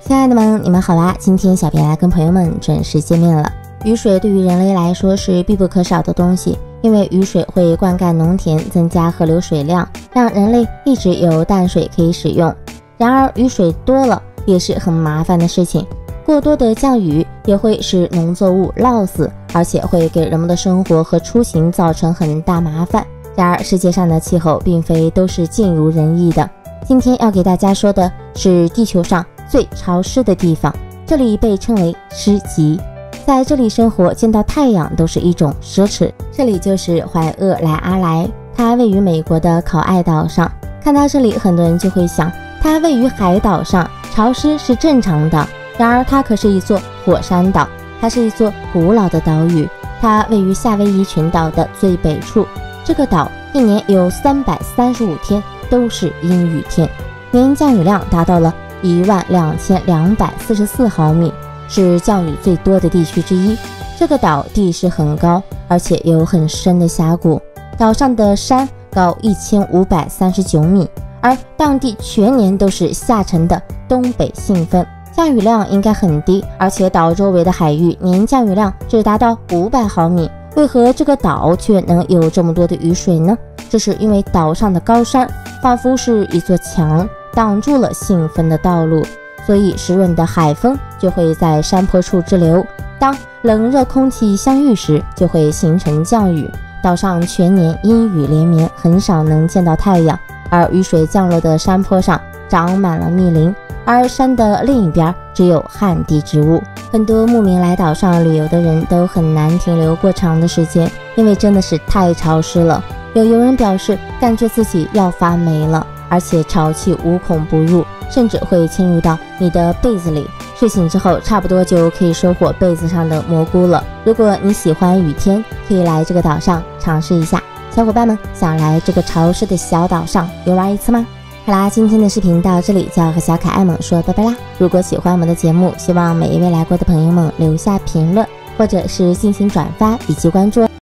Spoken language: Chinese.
亲爱的们，你们好啦！今天小编来跟朋友们准时见面了。雨水对于人类来说是必不可少的东西，因为雨水会灌溉农田，增加河流水量，让人类一直有淡水可以使用。然而雨水多了也是很麻烦的事情，过多的降雨也会使农作物涝死，而且会给人们的生活和出行造成很大麻烦。然而世界上的气候并非都是尽如人意的。今天要给大家说的是地球上最潮湿的地方，这里被称为湿极。在这里生活，见到太阳都是一种奢侈。这里就是怀俄莱阿莱，它位于美国的考爱岛上。看到这里，很多人就会想，它位于海岛上，潮湿是正常的。然而它可是一座火山岛，它是一座古老的岛屿，它位于夏威夷群岛的最北处。这个岛一年有335天都是阴雨天，年降雨量达到了12244毫米，是降雨最多的地区之一。这个岛地势很高，而且有很深的峡谷，岛上的山高1539米，而当地全年都是下沉的东北信风，降雨量应该很低，而且岛周围的海域年降雨量只达到500毫米。为何这个岛却能有这么多的雨水呢？这是因为岛上的高山仿佛是一座墙，挡住了信风的道路，所以湿润的海风就会在山坡处滞留。当冷热空气相遇时，就会形成降雨。岛上全年阴雨连绵，很少能见到太阳，而雨水降落的山坡上长满了密林，而山的另一边只有旱地植物。很多慕名来岛上旅游的人都很难停留过长的时间，因为真的是太潮湿了。有游人表示感觉自己要发霉了，而且潮气无孔不入，甚至会侵入到你的被子里。睡醒之后差不多就可以收获被子上的蘑菇了。如果你喜欢雨天，可以来这个岛上尝试一下。小伙伴们想来这个潮湿的小岛上游玩一次吗？好啦，今天的视频到这里就要和小可爱们说拜拜啦。如果喜欢我们的节目，希望每一位来过的朋友们留下评论，或者是进行转发以及关注。